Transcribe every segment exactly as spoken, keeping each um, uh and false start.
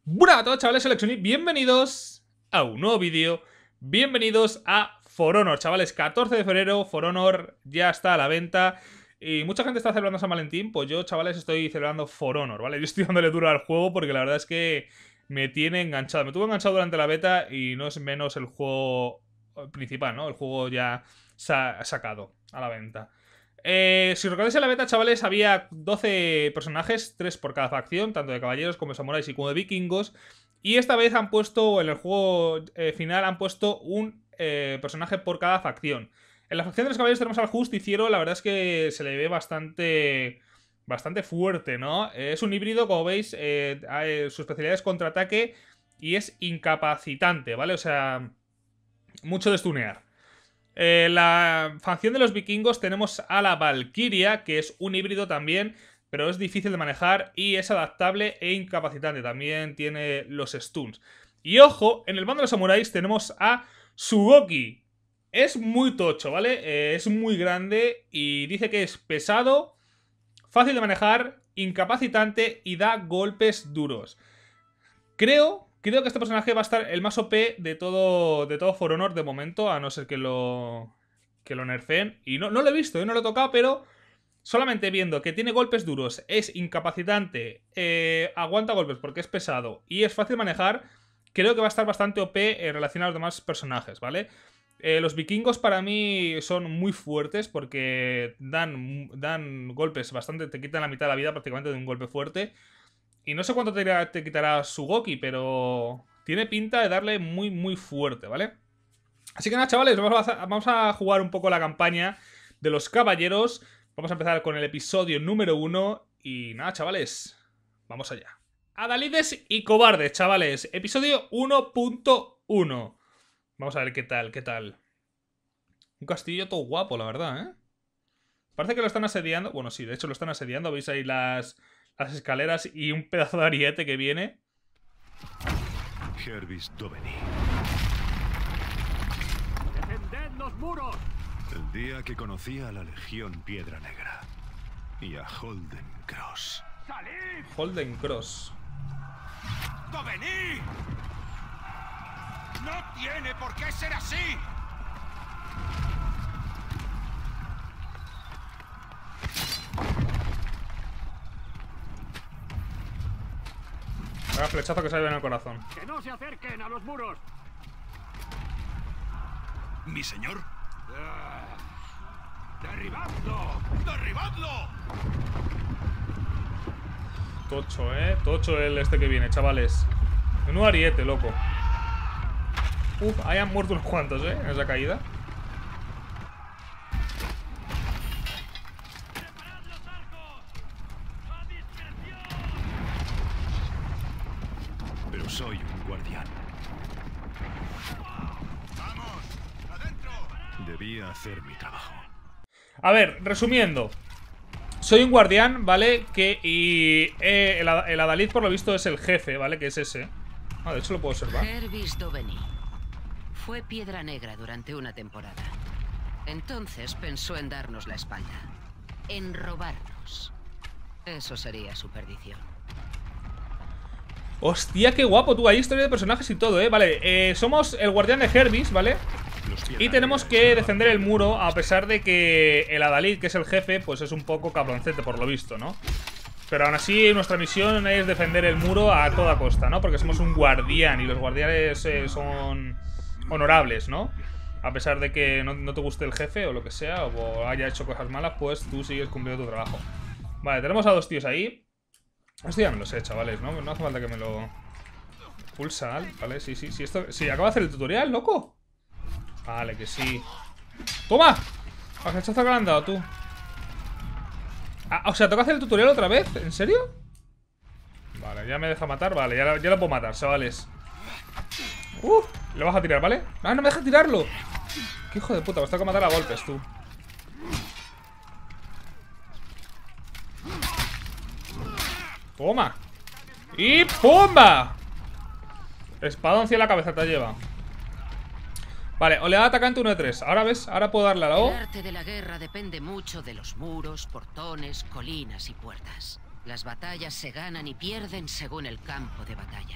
Buenas a todos, chavales, soy Lexoni, bienvenidos a un nuevo vídeo. Bienvenidos a For Honor, chavales. Catorce de febrero, For Honor ya está a la venta. Y mucha gente está celebrando San Valentín. Pues yo, chavales, estoy celebrando For Honor, ¿vale? Yo estoy dándole duro al juego porque la verdad es que me tiene enganchado. Me tuvo enganchado durante la beta y no es menos el juego principal, ¿no? El juego ya sa sacado a la venta. Eh, si recordáis en la beta, chavales, había doce personajes, tres por cada facción, tanto de caballeros como de samuráis y como de vikingos. Y esta vez han puesto, en el juego eh, final, han puesto un eh, personaje por cada facción. En la facción de los caballeros tenemos al Justiciero, la verdad es que se le ve bastante, bastante fuerte, ¿no? Eh, es un híbrido, como veis, eh, eh, su especialidad es contraataque y es incapacitante, ¿vale? O sea, mucho de stunear. Eh, la facción de los vikingos tenemos a la Valkyria, que es un híbrido también, pero es difícil de manejar y es adaptable e incapacitante. También tiene los stuns. Y ojo, en el bando de los samuráis tenemos a Sugoki. Es muy tocho, ¿vale? Eh, es muy grande y dice que es pesado, fácil de manejar, incapacitante y da golpes duros. Creo... Creo que este personaje va a estar el más O P de todo, de todo For Honor de momento, a no ser que lo, que lo nerfeen. Y no, no lo he visto, ¿eh? No lo he tocado, pero solamente viendo que tiene golpes duros, es incapacitante, eh, aguanta golpes porque es pesado y es fácil de manejar, creo que va a estar bastante O P en relación a los demás personajes, ¿vale? Eh, los vikingos para mí son muy fuertes porque dan, dan golpes bastante, te quitan la mitad de la vida prácticamente de un golpe fuerte. Y no sé cuánto te, te quitará Sugoki, pero tiene pinta de darle muy, muy fuerte, ¿vale? Así que nada, chavales, vamos a, vamos a jugar un poco la campaña de los caballeros. Vamos a empezar con el episodio número uno. Y nada, chavales, vamos allá. Adalides y cobardes, chavales. Episodio uno punto uno. Vamos a ver qué tal, qué tal. Un castillo todo guapo, la verdad, ¿eh? Parece que lo están asediando. Bueno, sí, de hecho lo están asediando. ¿Veis ahí las... las escaleras y un pedazo de ariete que viene? Hervis Doveni. ¡Defended los muros! El día que conocí a la Legión Piedra Negra y a Holden Cross. ¡Salid! Holden Cross. ¡Doveni! ¡No tiene por qué ser así! Haga flechazo que se en el corazón. ¡Que no se acerquen a los muros! ¿Mi señor? Uh, ¡Derribadlo! ¡Derribadlo! Tocho, eh. Tocho el este que viene, chavales. Menudo ariete, loco. Uf, ahí han muerto unos cuantos, eh. En esa caída. Pero soy un guardián. ¡Vamos! ¡Adentro! Debía hacer mi trabajo. A ver, resumiendo. Soy un guardián, ¿vale? Que y eh, el, el Adalid, por lo visto, es el jefe, ¿vale? Que es ese. Ah, de hecho lo puedo observar. Hervis Doveni fue Piedra Negra durante una temporada. Entonces pensó en darnos la espalda. En robarnos. Eso sería su perdición. Hostia, qué guapo, tú. Hay historia de personajes y todo, ¿eh? Vale, eh, somos el guardián de Hervis, ¿vale? Y tenemos que defender el muro, a pesar de que el Adalid, que es el jefe, pues es un poco cabroncete, por lo visto, ¿no? Pero aún así, nuestra misión es defender el muro a toda costa, ¿no? Porque somos un guardián y los guardianes eh, son honorables, ¿no? A pesar de que no, no te guste el jefe o lo que sea, o haya hecho cosas malas, pues tú sigues cumpliendo tu trabajo. Vale, tenemos a dos tíos ahí. Esto ya me lo sé, chavales, ¿no? No hace falta que me lo... Pulsa, ¿vale? Sí, sí, sí, esto... Sí, acaba de hacer el tutorial, loco. Vale, que sí. ¡Toma! ¿A qué hechazo que le han dado, tú? Ah, o sea, ¿toca hacer el tutorial otra vez? ¿En serio? Vale, ya me deja matar. Vale, ya, ya lo puedo matar, chavales. ¡Uf! Le vas a tirar, ¿vale? ¡Ah, no me deja tirarlo! ¡Qué hijo de puta! Me tengo que matar a golpes, tú. Toma. ¡Y ¡pumba! Espadón hacia la cabeza te lleva. Vale, oleada atacante uno de tres. Ahora ves, ahora puedo darle a la O. El arte de la guerra depende mucho de los muros, portones, colinas y puertas. Las batallas se ganan y pierden según el campo de batalla.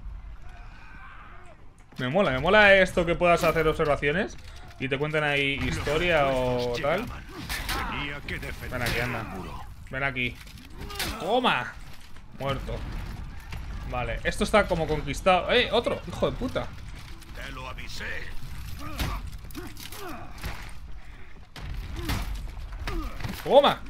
Me mola, me mola esto que puedas hacer observaciones y te cuenten ahí historia o tal. Tenía que defender Ven aquí, anda. el muro. Ven aquí. ¡Toma! Muerto. Vale, esto está como conquistado. ¡Eh! ¡Otro! ¡Hijo de puta! Te lo avisé. ¡Toma!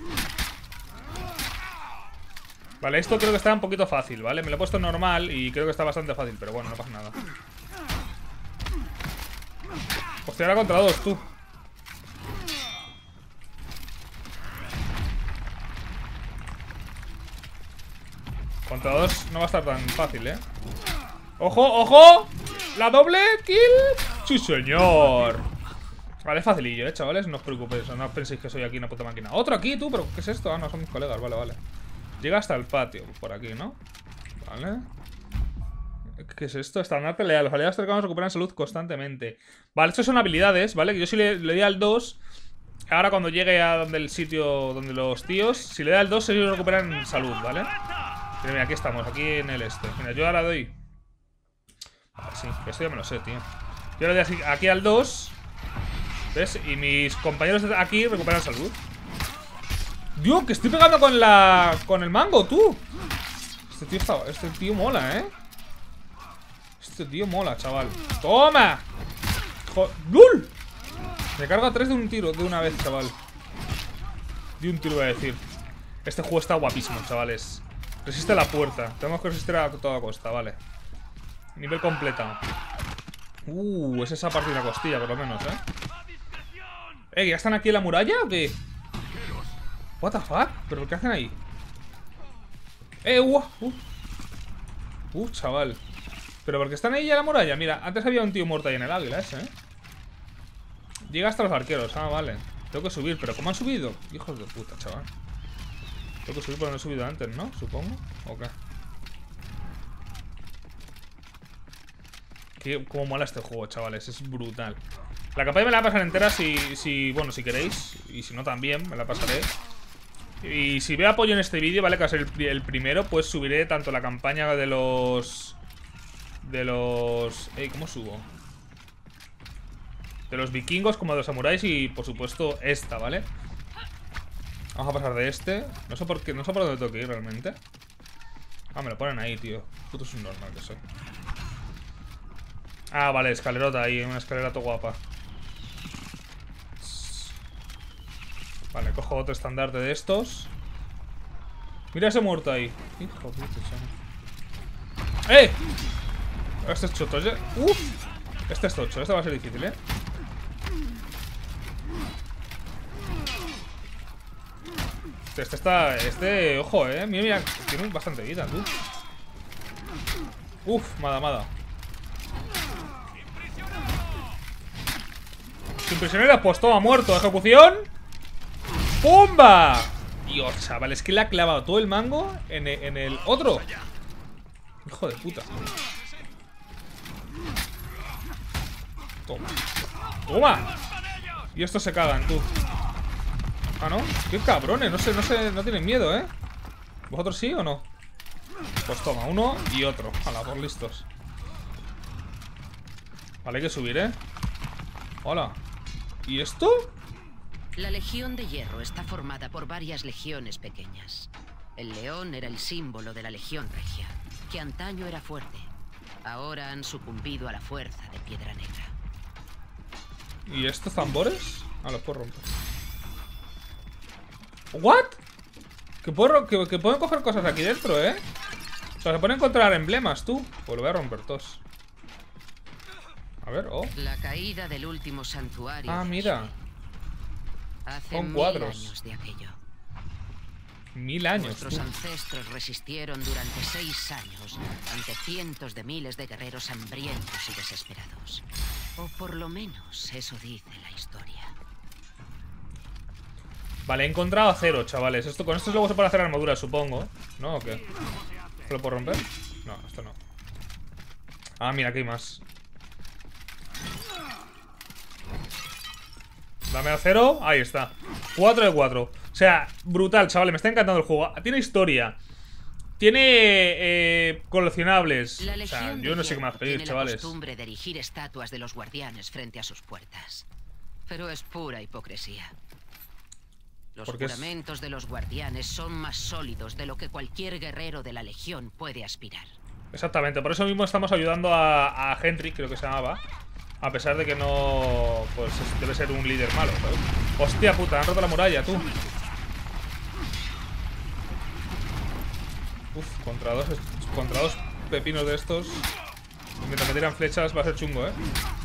Vale, esto creo que está un poquito fácil, ¿vale? Me lo he puesto normal y creo que está bastante fácil, pero bueno, no pasa nada. Hostia, ahora contra dos, tú. Contra dos no va a estar tan fácil, ¿eh? ¡Ojo, ojo! ¡La doble kill! ¡Sí, señor! Vale, es facilillo, ¿eh, chavales? No os preocupéis, no os penséis que soy aquí una puta máquina. ¡Otro aquí, tú! ¿Pero qué es esto? Ah, no, son mis colegas, vale, vale. Llega hasta el patio, por aquí, ¿no? Vale. ¿Qué es esto? Estandarte leal. Los aliados cercanos recuperan salud constantemente. Vale, estas son habilidades, ¿vale? Que yo si le, le di al dos. Ahora cuando llegue a donde el sitio donde los tíos, si le da el dos, ellos recuperan salud, ¿vale? Mira, mira, aquí estamos, aquí en el este. Mira, yo ahora doy. Vale, sí, esto ya me lo sé, tío. Yo ahora doy aquí al dos. ¿Ves? Y mis compañeros de aquí recuperan salud. Dios, que estoy pegando con la... con el mango, tú. Este tío está... Este tío mola, ¿eh? Este tío mola, chaval. ¡Toma! Jo... ¡Lul! Me carga tres de un tiro, de una vez, chaval. De un tiro voy a decir. Este juego está guapísimo, chavales. Resiste la puerta. Tenemos que resistir a toda costa, vale. Nivel completado. Uh, es esa parte de la costilla, por lo menos, ¿eh? ¿Eh, ya están aquí en la muralla o qué? What the fuck? ¿Pero qué hacen ahí? Eh, uh, uh. Uh, chaval. ¿Pero por qué están ahí ya en la muralla? Mira, antes había un tío muerto ahí en el águila ese, ¿eh? Llega hasta los arqueros, ah, vale. Tengo que subir, pero ¿cómo han subido? Hijos de puta, chaval. Tengo que subir porque no he subido antes, ¿no? Supongo. ¿O qué? Qué cómo mola este juego, chavales. Es brutal. La campaña me la voy a pasar entera si, si... Bueno, si queréis. Y si no también, me la pasaré. Y si veo apoyo en este vídeo, ¿vale? Que va a ser el, el primero, pues subiré tanto la campaña de los... De los... Ey, ¿cómo subo? De los vikingos como de los samuráis y, por supuesto, esta, ¿vale? Vamos a pasar de este. No sé por qué, no sé por dónde tengo que ir realmente. Ah, me lo ponen ahí, tío. Puto es un normal que soy. Ah, vale, escalerota ahí, una escalera todo guapa. Vale, cojo otro estandarte de estos. Mira ese muerto ahí. Hijo de puta. ¡Eh! Este es choto, ¿eh? ¡Uf! Este es tocho, este va a ser difícil, ¿eh? Este, este está... Este, ojo, ¿eh? Mira, mira, tiene bastante vida, tú. Uf, mada, mada. Sin prisioneros, pues toma, muerto. Ejecución. ¡Pumba! Dios, chaval, es que le ha clavado todo el mango en el, en el otro. Hijo de puta. Toma. Toma. Y estos se cagan, tú. Ah, ¿no? Qué cabrones, no sé, no sé, no tienen miedo, ¿eh? ¿Vosotros sí o no? Pues toma, uno y otro. Hala, por listos. Vale, hay que subir, ¿eh? Hola. ¿Y esto? La Legión de Hierro está formada por varias legiones pequeñas. El león era el símbolo de la Legión Regia, que antaño era fuerte. Ahora han sucumbido a la fuerza de Piedra Negra. ¿Y estos tambores? Ah, los puedo romper. ¿What? Que, puedo, que, que pueden coger cosas aquí dentro, ¿eh? O sea, se pueden encontrar emblemas, tú. Pues lo voy a romper todos. A ver, oh. La caída del último santuario. Ah, mira. Hace Son mil cuadros. años de aquello. Mil años, Nuestros tú. ancestros resistieron durante seis años ante cientos de miles de guerreros hambrientos y desesperados. O por lo menos eso dice la historia. Vale, he encontrado acero, chavales. Esto, con esto luego se puede hacer armadura, supongo. ¿No o qué? ¿Esto lo puedo romper? No, esto no. Ah, mira, aquí hay más. Dame acero, ahí está. cuatro de cuatro. O sea, brutal, chavales, me está encantando el juego. Tiene historia. Tiene eh, coleccionables. La O sea, Legión yo de no sé qué más Hierro pedir, tiene chavales. la costumbre de erigir estatuas de los guardianes frente a sus puertas. Pero es pura hipocresía. Los Porque es- juramentos de los guardianes son más sólidos de lo que cualquier guerrero de la Legión puede aspirar. Exactamente, por eso mismo estamos ayudando a, a Henry, creo que se llamaba. A pesar de que no... Pues es- debe ser un líder malo, ¿sabes? Hostia puta, han roto la muralla, tú. Uf, contra dos, contra dos pepinos de estos. Mientras me tiran flechas va a ser chungo, ¿eh?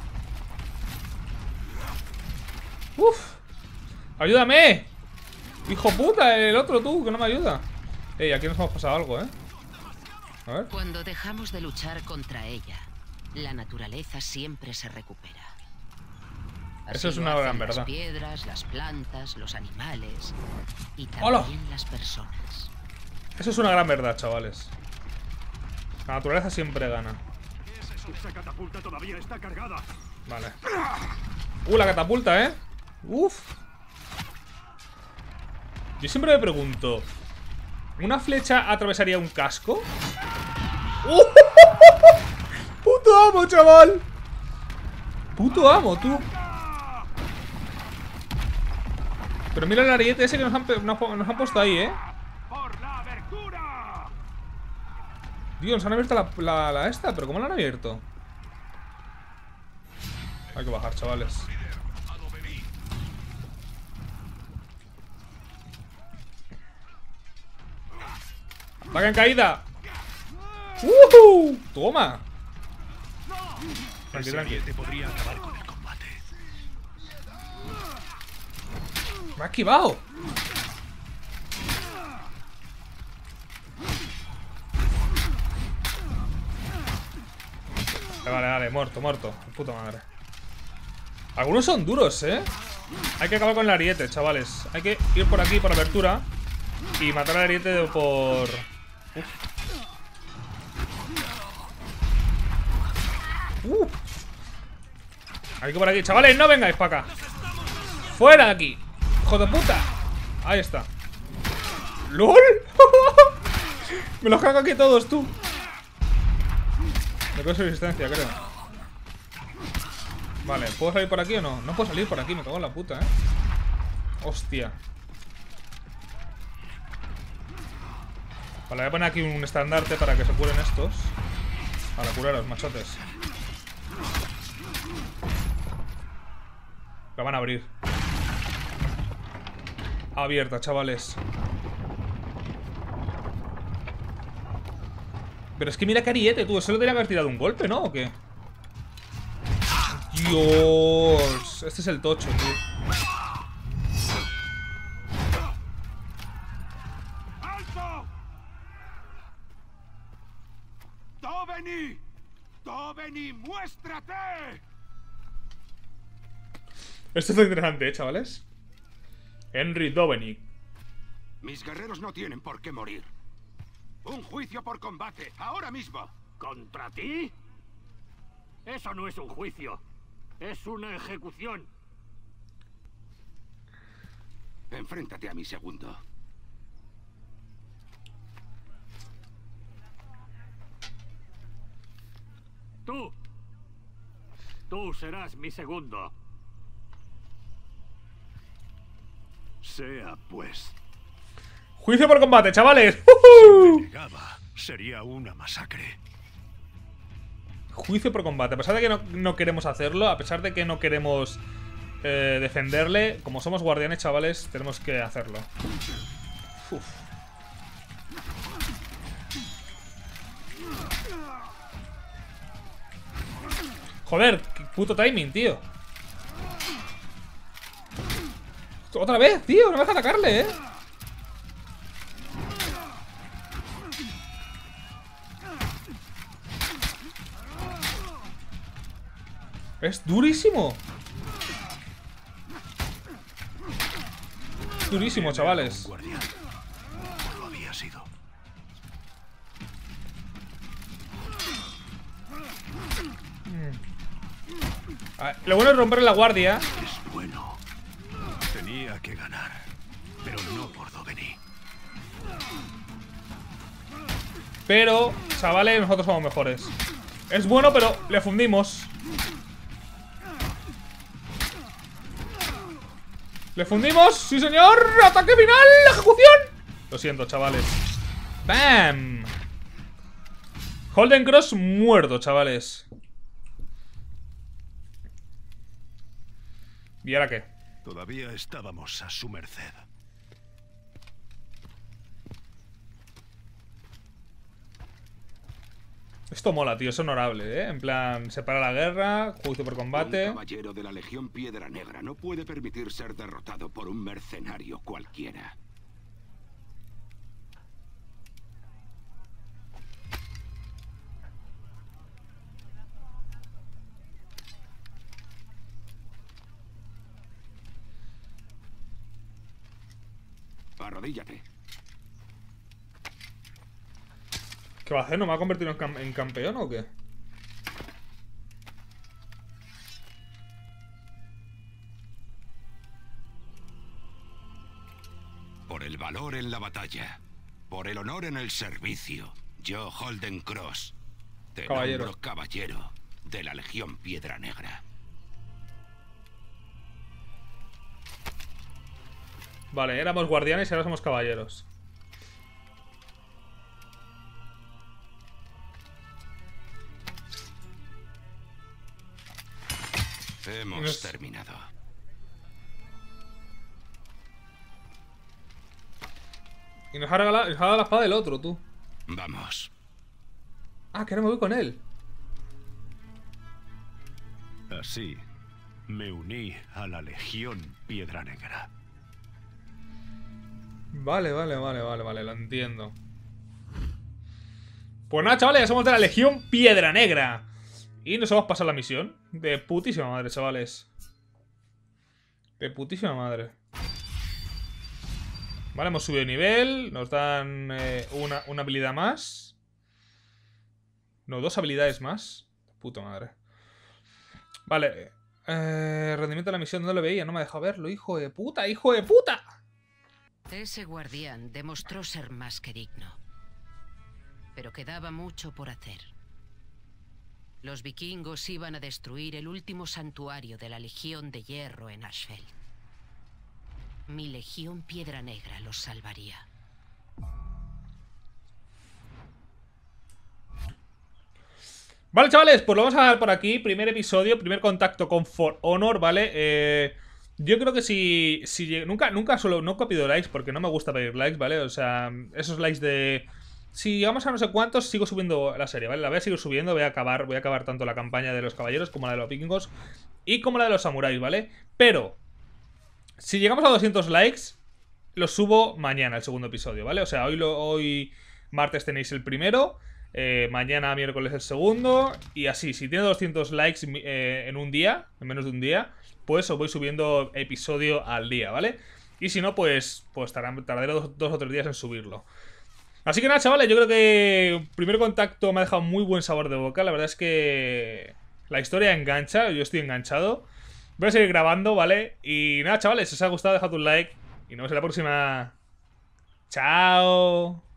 ¡Uf! ¡Ayúdame! ¡Hijo puta! El otro tú, que no me ayuda. Ey, aquí nos hemos pasado algo, ¿eh? A ver. Cuando dejamos de luchar contra ella, la naturaleza siempre se recupera. Así Eso es lo una hacen gran las verdad. piedras, las plantas, los animales y ¡Hola! también las personas. Eso es una gran verdad, chavales. La naturaleza siempre gana. Esa catapulta todavía está cargada. Vale. Uh, la catapulta, ¿eh? Uf. Yo siempre me pregunto, ¿una flecha atravesaría un casco? ¡Uh! ¡Puto amo, chaval! ¡Puto amo, tú! Pero mira el ariete ese que nos han, pe- nos nos han puesto ahí, ¿eh? ¡Por la abertura! Dios, nos han abierto la, la, la esta, pero ¿cómo la han abierto? Hay que bajar, chavales. ¡Ataca en caída! ¡Uh! ¡Toma! Tranqui, Ese tranqui. ariete podría acabar con el combate. ¡Me ha esquivado! Vale, vale, muerto, muerto. Puta madre. Algunos son duros, ¿eh? Hay que acabar con el ariete, chavales. Hay que ir por aquí, por abertura, y matar al ariete de por... Uf. Uh. Hay que por aquí. Chavales, no vengáis para acá. ¡Fuera de aquí! ¡Hijo de puta! Ahí está. ¡Lol! Me los cago aquí todos, tú. Me quedo sin resistencia, creo. Vale, ¿puedo salir por aquí o no? No puedo salir por aquí, me cago en la puta, eh. Hostia. Vale, voy a poner aquí un estandarte para que se curen estos. Para curaros, machotes. La van a abrir. Abierta, chavales. Pero es que mira que ariete, tú. Eso le tenía que haber tirado un golpe, ¿no? ¿O qué? Dios. Este es el tocho, tío. ¡Alto! ¡Doveni! ¡Doveni, muéstrate! Esto es interesante, ¿eh, chavales? Henry Dovenick. Mis guerreros no tienen por qué morir. Un juicio por combate, ahora mismo. ¿Contra ti? Eso no es un juicio. Es una ejecución. Enfréntate a mi segundo. Tú. Tú serás mi segundo. Sea pues. Juicio por combate, chavales. Si ¡Ujú! me negaba, sería una masacre. Juicio por combate. A pesar de que no, no queremos hacerlo, a pesar de que no queremos eh, defenderle, como somos guardianes, chavales, tenemos que hacerlo. Uf. Joder, qué puto timing, tío. Otra vez, tío, no me deja atacarle, eh. Es durísimo. Es durísimo, chavales. Un guardián. No lo había sido. Ah, lo bueno es romper la guardia. Es bueno. Tenía que ganar. Pero no por Doveni. Pero, chavales, nosotros somos mejores. Es bueno, pero le fundimos. ¿Le fundimos? ¡Sí, señor! ¡Ataque final! ¡Ejecución! Lo siento, chavales. ¡Bam! Holden Cross muerto, chavales. ¿Y ahora qué? Todavía estábamos a su merced. Esto mola, tío, es honorable, ¿eh? En plan, separa la guerra, juicio por combate. Un caballero de la Legión Piedra Negra no puede permitir ser derrotado por un mercenario cualquiera. Arrodíllate. ¿Qué va a hacer? ¿No me va a convertir en, cam en campeón o qué? Por el valor en la batalla, por el honor en el servicio, yo, Holden Cross, te Caballero. nombro caballero de la Legión Piedra Negra. Vale, éramos guardianes y ahora somos caballeros. Hemos Nos- terminado. Y nos ha regalado, nos ha dado la espada del otro, tú. Vamos. Ah, que ahora me voy con él. Así, me uní a la Legión Piedra Negra. Vale, vale, vale, vale, vale, lo entiendo. Pues nada, chavales, ya somos de la Legión Piedra Negra. Y nos hemos pasado la misión. De putísima madre, chavales. De putísima madre. Vale, hemos subido de nivel. Nos dan eh, una, una habilidad más. No, dos habilidades más. Puta madre. Vale. Eh, rendimiento de la misión, no lo veía, no me ha dejado verlo. Hijo de puta, hijo de puta. Ese guardián demostró ser más que digno. Pero quedaba mucho por hacer. Los vikingos iban a destruir el último santuario de la Legión de Hierro en Ashfeld. Mi Legión Piedra Negra los salvaría. Vale, chavales, pues lo vamos a dar por aquí. Primer episodio, primer contacto con For Honor, ¿vale? Eh, yo creo que si... si lleg- nunca, nunca solo... Nunca pido likes porque no me gusta pedir likes, ¿vale? O sea, esos likes de... Si llegamos a no sé cuántos, sigo subiendo la serie, ¿vale? La voy a seguir subiendo, voy a acabar, voy a acabar tanto la campaña de los caballeros como la de los vikingos y como la de los samuráis, ¿vale? Pero, si llegamos a doscientos likes, lo subo mañana, el segundo episodio, ¿vale? O sea, hoy, lo, hoy martes tenéis el primero, eh, mañana miércoles el segundo, y así, si tiene doscientos likes eh, en un día, en menos de un día, pues os voy subiendo episodio al día, ¿vale? Y si no, pues, pues tardaré, tardaré dos, dos o tres días en subirlo. Así que nada, chavales, yo creo que el primer contacto me ha dejado muy buen sabor de boca. La verdad es que la historia engancha, yo estoy enganchado. Voy a seguir grabando, ¿vale? Y nada, chavales, si os ha gustado, dejad un like y nos vemos en la próxima. ¡Chao!